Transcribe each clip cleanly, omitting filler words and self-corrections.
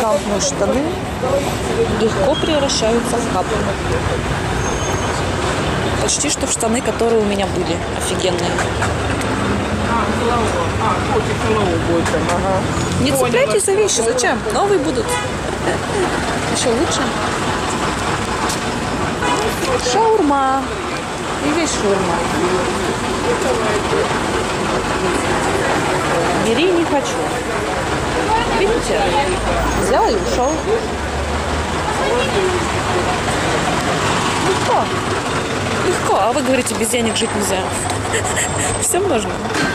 элегантные штаны легко превращаются в капли. Почти что в штаны, которые у меня были. Офигенные. Не цепляйтесь за вещи. Зачем? Новые будут. Еще лучше. Шаурма. И весь шаурма. Бери, не хочу. Видите? Взял и ушел. Легко. Легко. А вы говорите, без денег жить нельзя. Все можно.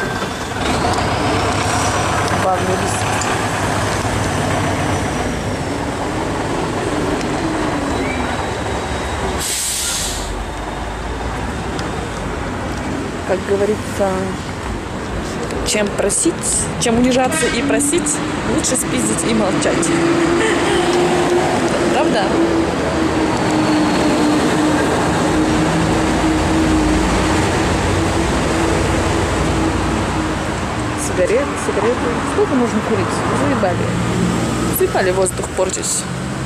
Как говорится, чем просить, чем унижаться и просить, лучше спиздить и молчать. Правда? Сигареты. Сколько можно курить? Заебали воздух портить.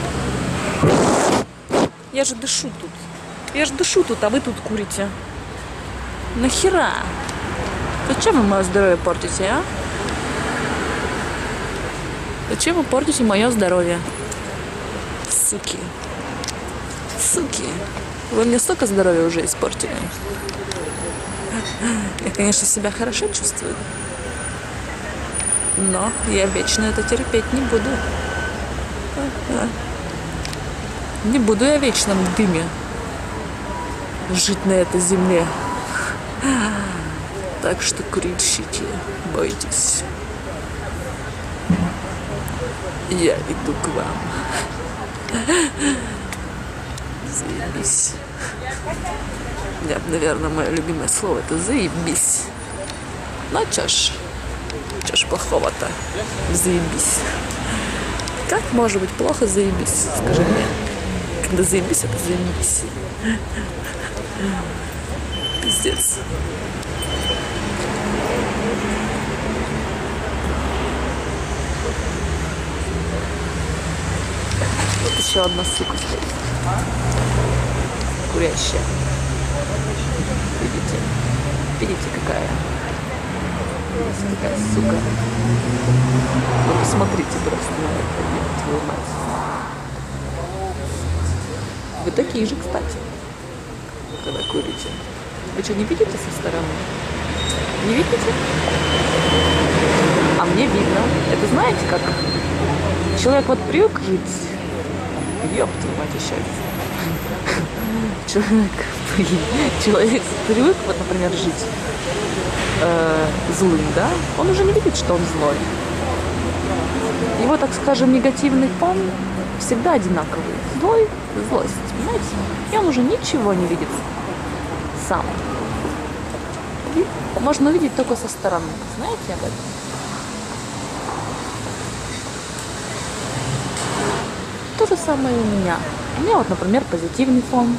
Я же дышу тут, а вы тут курите. Нахера? Зачем вы мое здоровье портите, а? Зачем вы портите мое здоровье? Суки. Вы мне столько здоровья уже испортили. Я, конечно, себя хорошо чувствую. Но я вечно это терпеть не буду. Не буду я в вечном дыме жить на этой земле. Так что, курильщики, бойтесь. Я иду к вам. Заебись. Наверное, мое любимое слово это заебись. Ну чё ж плохого-то? Заебись. Как может быть плохо заебись? Скажи мне. Когда заебись, это заебись. Пиздец. Вот еще одна сука стоит. Курящая. Видите, какая? Видите, какая сука. Вы посмотрите просто на это, твою мать. Вы такие же, кстати, когда курите. Вы что, не видите со стороны? Не видите? А мне видно. Это знаете как? Человек вот привык жить. Ёб твою мать, еще. Человек привык, вот, например, жить злым, да? Он уже не видит, что он злой. Его, так скажем, негативный фон всегда одинаковый. Злой, злость, понимаете? И он уже ничего не видит сам. Можно увидеть только со стороны. Знаете об этом? То же самое и у меня. У меня вот, например, позитивный фон.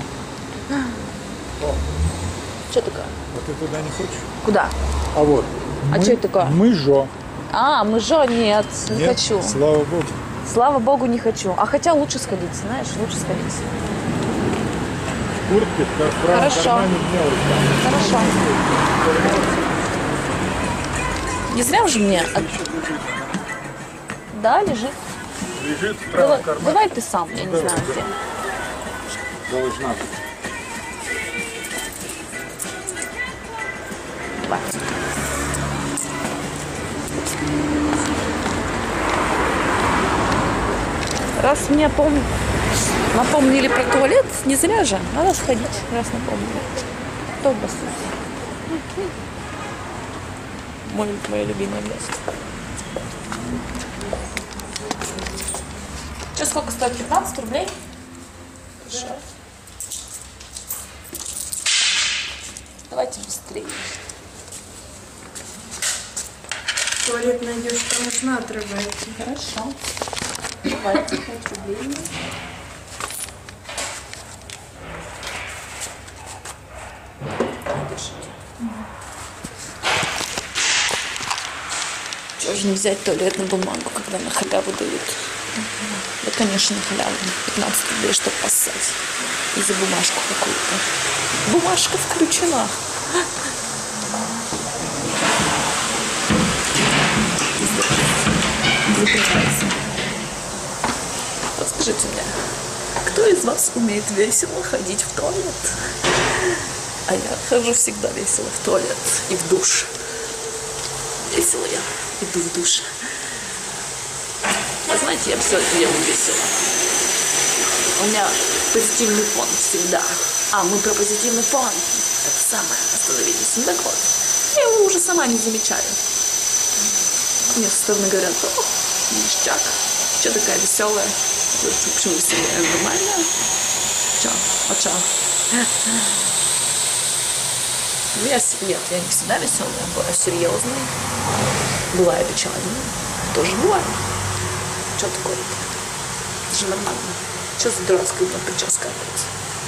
Что такое? А ты туда не хочешь? Куда? А вот. А что это такое? Мыжо. Мыжо, нет, не хочу. Слава Богу. Слава Богу, не хочу. А хотя лучше сходить, знаешь, лучше сходить. В куртке, как в правом кармане мелочь. Хорошо. Не зря же мне... Да, лежит. Лежит в правом кармане. Давай ты сам, я не знаю где. Должна быть. Давай. Раз мне напомнили про туалет, не зря же. Надо сходить, раз напомнили. Кто обоссусь? Мое любимое место. Сейчас сколько стоит? 15 рублей? Хорошо. Давайте быстрее. Туалет найдешь, конечно, отрывайте. Хорошо. Давайте 5 рублей. Держите. Чего же не взять туалетную бумагу, когда на халяву дают? Да, конечно, халявно. 15 рублей, чтобы поссать. И за бумажку какую-то. Бумажка включена. Закрывается. Вот скажите мне, кто из вас умеет весело ходить в туалет? А я хожу всегда весело в туалет и в душ. Весело я иду в душ. Вы знаете, я все это делаю весело. У меня позитивный фон всегда. А, мы про позитивный фон. Это самое. Остановитесь. Ну так вот. Я его уже сама не замечаю. Мне со стороны говорят, о, ништяк. Че такая веселая? Почему веселая? Нормально? Че? А че? Нет, я не всегда веселая. Бываю серьезной. Бываю печальной. Тоже бывает. Что такое-то? Это же нормально. Что за дурацкая прическа опять?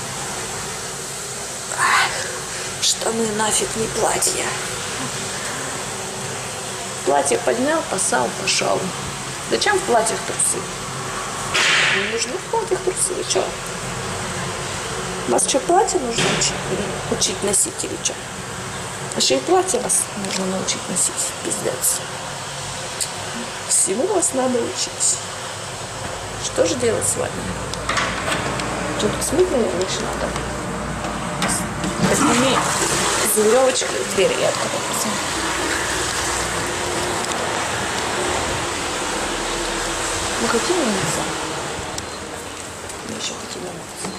Штаны нафиг не платье. Платье поднял, посал, пошел. Зачем в платьях трусы? Не нужны в платьях трусы, вы что? Вас что, платье нужно учить носить или что? Еще и платье вас нужно научить носить. Пиздец. Всему вас надо учить. Что же делать с вами? Что тут смыть, наверное, еще надо? Возьми за веревочку двери я открою. Мы хотим умыться? Мы еще хотим умыться.